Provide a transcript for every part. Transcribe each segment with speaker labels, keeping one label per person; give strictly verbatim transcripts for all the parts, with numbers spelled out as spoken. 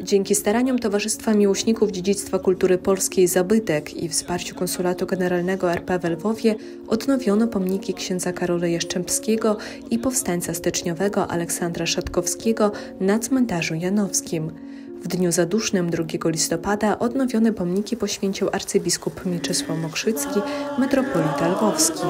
Speaker 1: Dzięki staraniom Towarzystwa Miłośników Dziedzictwa Kultury Polskiej Zabytek i wsparciu Konsulatu Generalnego R P w Lwowie odnowiono pomniki księdza Karola Jaszczębskiego i powstańca styczniowego Aleksandra Szatkowskiego na cmentarzu janowskim. W dniu zadusznym drugiego listopada odnowione pomniki poświęcił arcybiskup Mieczysław Mokrzycki, metropolita lwowski.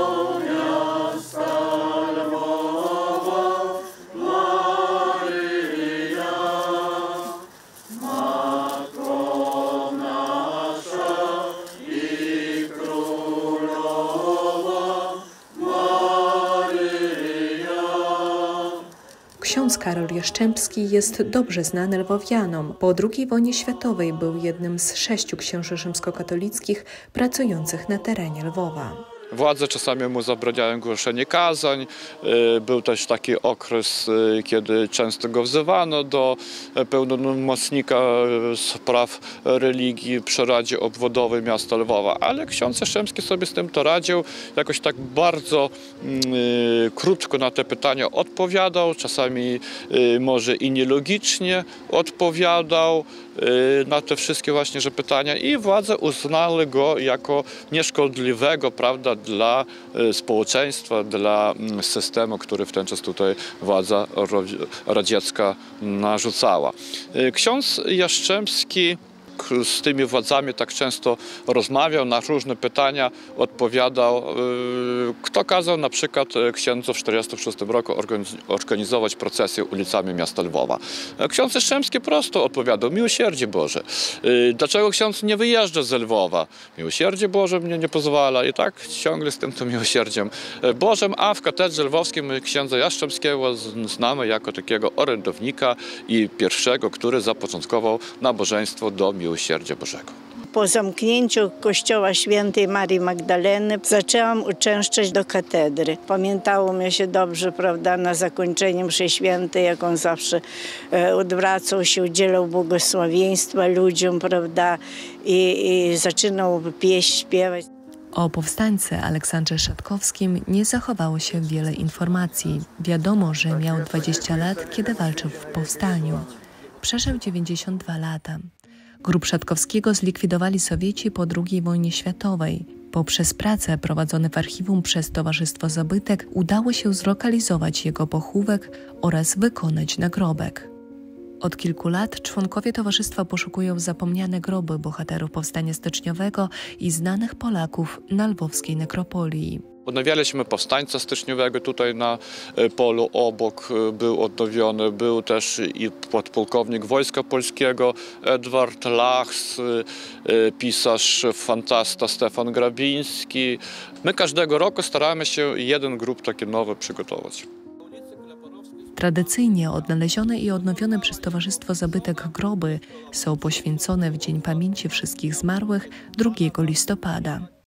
Speaker 1: Ksiądz Karol Jaszczębski jest dobrze znany lwowianom. Po drugiej wojnie światowej był jednym z sześciu księży rzymskokatolickich pracujących na terenie Lwowa.
Speaker 2: Władze czasami mu zabraniają głoszenie kazań. Był też taki okres, kiedy często go wzywano do pełnomocnika spraw religii przy Radzie Obwodowej miasta Lwowa. Ale ksiądz Jaszczębski sobie z tym to radził. Jakoś tak bardzo y, krótko na te pytania odpowiadał. Czasami y, może i nielogicznie odpowiadał y, na te wszystkie właśnie że pytania. I władze uznały go jako nieszkodliwego, prawda, dla społeczeństwa, dla systemu, który w ten czas tutaj władza radziecka narzucała. Ksiądz Jaszczębski z tymi władzami tak często rozmawiał, na różne pytania odpowiadał. Kto kazał na przykład księdzu w tysiąc dziewięćset czterdziestym szóstym roku organizować procesję ulicami miasta Lwowa? Ksiądz Jaszczębski prosto odpowiadał: miłosierdzie Boże. Dlaczego ksiądz nie wyjeżdża z Lwowa? Miłosierdzie Boże mnie nie pozwala. I tak ciągle z tym to miłosierdziem Bożym, a w katedrze lwowskiej my księdza Jaszczębskiego znamy jako takiego orędownika i pierwszego, który zapoczątkował nabożeństwo do miłosierdzia Bożego.
Speaker 3: Po zamknięciu kościoła świętej Marii Magdaleny zaczęłam uczęszczać do katedry. Pamiętało mnie się dobrze, prawda, na zakończeniu mszy świętej, jak on zawsze e, odwracał się, udzielał błogosławieństwa ludziom, prawda, i, i zaczynał pieśń śpiewać.
Speaker 1: O powstańcy Aleksandrze Szatkowskim nie zachowało się wiele informacji. Wiadomo, że miał dwadzieścia lat, kiedy walczył w powstaniu. Przeżył dziewięćdziesiąt dwa lata. Grób Szatkowskiego zlikwidowali Sowieci po drugiej wojnie światowej. Poprzez prace prowadzone w archiwum przez Towarzystwo Zabytek udało się zlokalizować jego pochówek oraz wykonać nagrobek. Od kilku lat członkowie towarzystwa poszukują zapomniane groby bohaterów powstania styczniowego i znanych Polaków na lwowskiej nekropolii.
Speaker 2: Odnawialiśmy powstańca styczniowego tutaj na polu obok, był odnowiony, był też i podpułkownik Wojska Polskiego Edward Lachs, pisarz, fantasta Stefan Grabiński. My każdego roku staramy się jeden grób taki nowy przygotować.
Speaker 1: Tradycyjnie odnalezione i odnowione przez Towarzystwo Zabytek groby są poświęcone w Dzień Pamięci Wszystkich Zmarłych drugiego listopada.